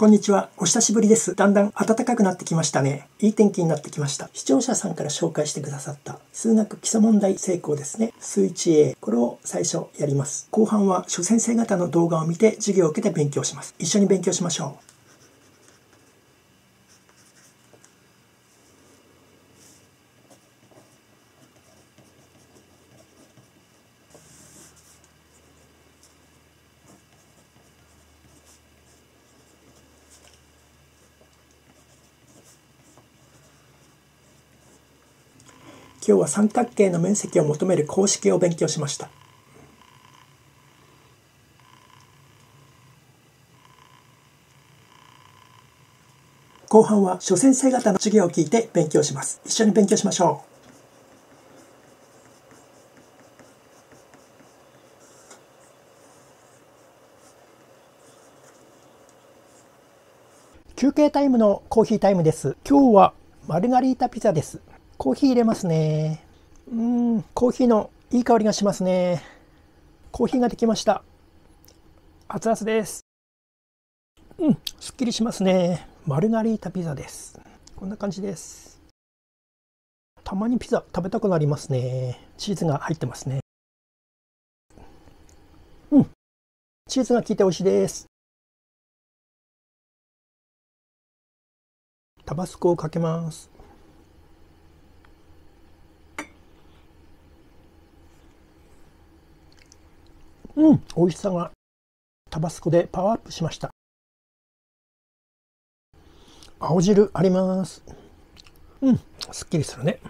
こんにちは。お久しぶりです。だんだん暖かくなってきましたね。いい天気になってきました。視聴者さんから紹介してくださった数学基礎問題成功ですね。数 1A。これを最初やります。後半は諸先生方の動画を見て授業を受けて勉強します。一緒に勉強しましょう。今日は三角形の面積を求める公式を勉強しました。後半は諸先生方の授業を聞いて勉強します。一緒に勉強しましょう。休憩タイムのコーヒータイムです。今日はマルガリータピザです。コーヒー入れますね。コーヒーのいい香りがしますね。コーヒーができました。熱々です。すっきりしますね。マルガリータピザです。こんな感じです。たまにピザ食べたくなりますね。チーズが入ってますね。チーズが効いて美味しいです。タバスコをかけます。美味しさがタバスコでパワーアップしました。青汁あります。すっきりするね。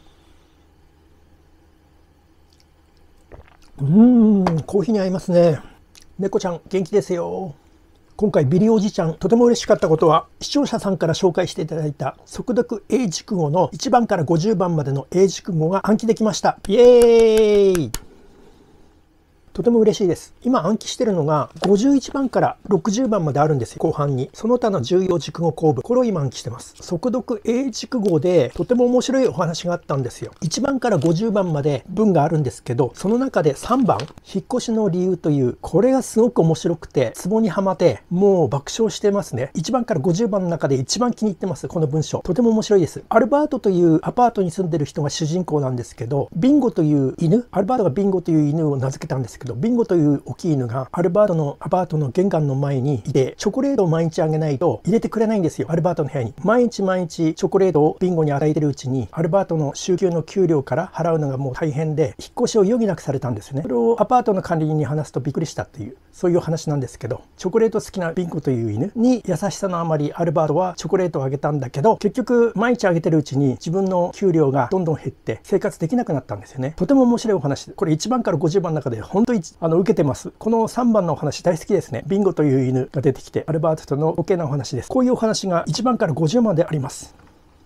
コーヒーに合いますね。猫ちゃん元気ですよ。今回ビリおじちゃんとても嬉しかったことは、視聴者さんから紹介していただいた速読英熟語の1番から50番までの英熟語が暗記できました。イエーイ。とても嬉しいです。今暗記してるのが51番から60番まであるんですよ。後半にその他の重要熟語構文、これを今暗記してます。速読英熟語でとても面白いお話があったんですよ。1番から50番まで文があるんですけど、その中で3番引っ越しの理由という、これがすごく面白くてツボにはまってもう爆笑してますね。1番から50番の中で一番気に入ってます。この文章とても面白いです。アルバートというアパートに住んでる人が主人公なんですけど、ビンゴという犬、アルバートがビンゴという犬を名付けたんですけど、ビンゴという大きい犬がアルバートのアパートの玄関の前にいて、チョコレートを毎日あげないと入れてくれないんですよ。アルバートの部屋に毎日チョコレートをビンゴに与えてるうちに、アルバートの週休の給料から払うのがもう大変で、引っ越しを余儀なくされたんですよね。それをアパートの管理人に話すとびっくりしたっていう、そういう話なんですけど、チョコレート好きなビンゴという犬に優しさのあまりアルバートはチョコレートをあげたんだけど、結局毎日あげてるうちに自分の給料がどんどん減って生活できなくなったんですよね。とても面白いお話で、これ1番から50番の中で本当に受けてます。この3番のお話大好きですね。ビンゴという犬が出てきてアルバートとの OK なお話です。こういうお話が1番から50まであります。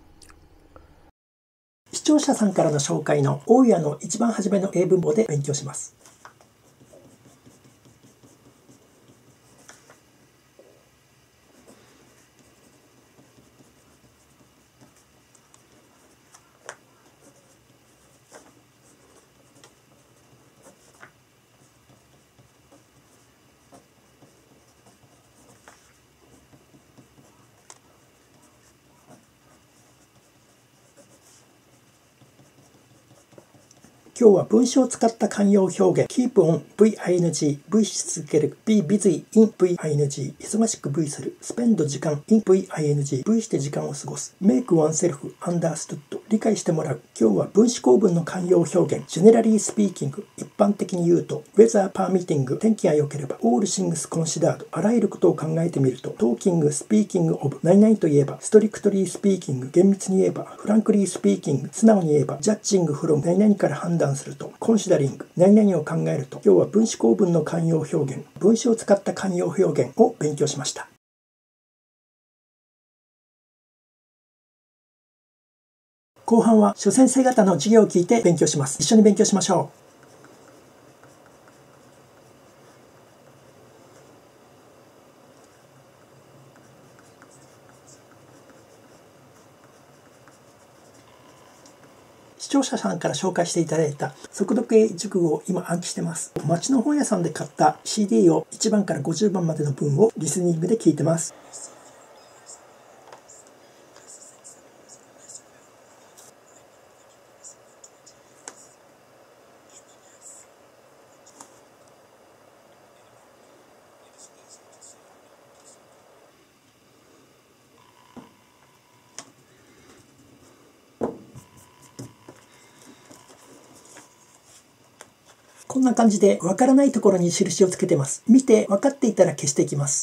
視聴者さんからの紹介の大家の一番初めの英文法で勉強します。今日は文章を使った慣用表現 keep on v-ing v し続ける be busy in v-ing 忙しく v する spend 時間 in v-ing v して時間を過ごす make oneself understood 理解してもらう。今日は分子構文の慣用表現 generally speaking 一般的に言うと weather permitting 天気が良ければ all things considered あらゆることを考えてみると talking speaking of 何々といえば strictly speaking 厳密に言えば frankly speaking 素直に言えば judging from 何々から判断するとコンシダリング何々を考えると。今日は分子構文の慣用表現、分子を使った慣用表現を勉強しました。後半は諸先生方の授業を聞いて勉強します。一緒に勉強しましょう。視聴者さんから紹介していただいた速読英熟語を今暗記してます。街の本屋さんで買った CD を1番から50番までの文をリスニングで聞いてます。 こんな感じでわからないところに印をつけてます。見て分かっていたら消していきます。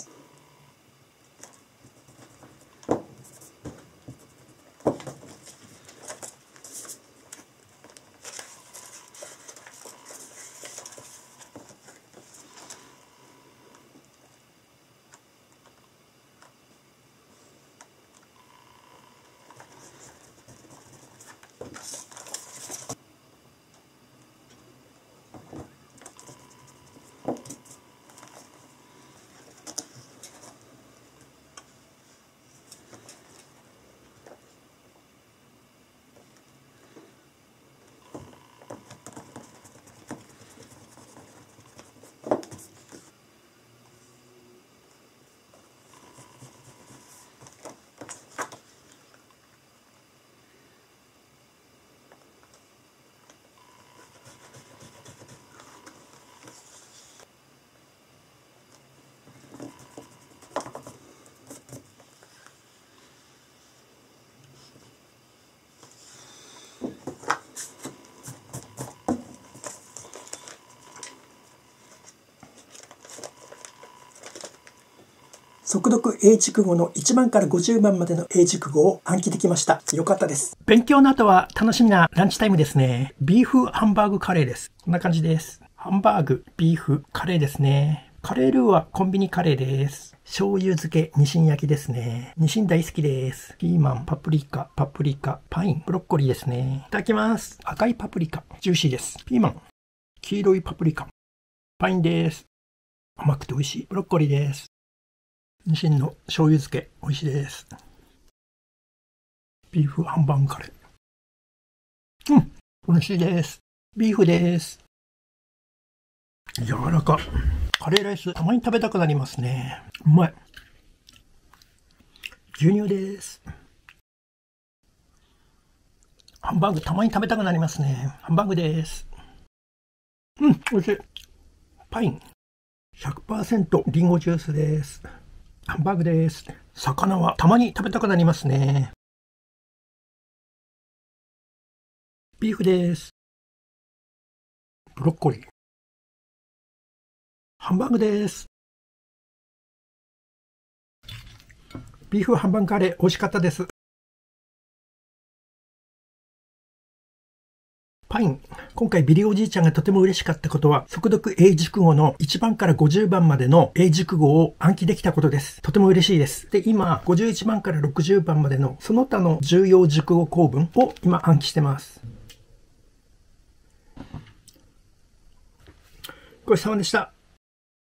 速読英熟語の1番から50番までの英熟語を暗記できました。よかったです。勉強の後は楽しみなランチタイムですね。ビーフハンバーグカレーです。こんな感じです。ハンバーグ、ビーフ、カレーですね。カレールーはコンビニカレーです。醤油漬け、ニシン焼きですね。ニシン大好きです。ピーマン、パプリカ、パイン、ブロッコリーですね。いただきます。赤いパプリカ、ジューシーです。ピーマン、黄色いパプリカ、パインです。甘くて美味しい。ブロッコリーです。ニシンの醤油漬け、美味しいです。ビーフハンバーグカレー。美味しいです。ビーフです。柔らか。カレーライス、たまに食べたくなりますね。うまい。牛乳です。ハンバーグ、たまに食べたくなりますね。ハンバーグです。美味しい。パイン。100% リンゴジュースです。ハンバーグです。魚はたまに食べたくなりますね。ビーフです。ブロッコリー。ハンバーグです。ビーフハンバーグカレー美味しかったです。パイン。今回ビリおじいちゃんがとても嬉しかったことは、速読英熟語の1番から50番までの英熟語を暗記できたことです。とても嬉しいです。で、今、51番から60番までのその他の重要熟語構文を今暗記してます。ごちそうさまでした。